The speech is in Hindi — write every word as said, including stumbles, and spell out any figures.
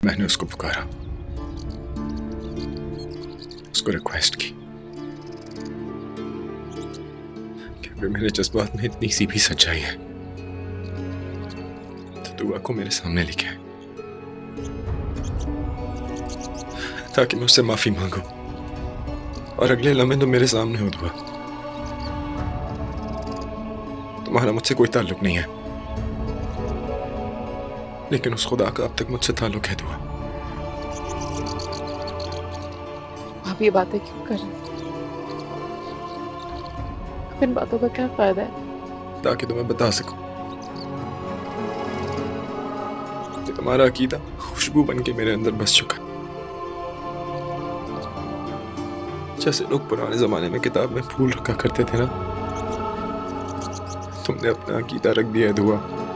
मैंने उसको पुकारा, उसको रिक्वेस्ट की कि अगर मेरे जज्बात में इतनी सी भी सच्चाई है तो दुआ को मेरे सामने लेके आए ताकि मैं उससे माफी मांगू और अगले लम्हे तो मेरे सामने हो दुआ। तुम्हारा मुझसे कोई ताल्लुक नहीं है, लेकिन उस खुदा का अब तक मुझसे ताल्लुक है दुआ। आप ये बातें क्यों कर रहे हैं? अब इन बातों का क्या फायदा है? ताकि तुम्हें बता सकूं कि तुम्हारा अकीदा खुशबू बन के मेरे अंदर बस चुका। जैसे लोग पुराने जमाने में किताब में फूल रखा करते थे ना, तुमने अपना अकीदा रख दिया है दुआ।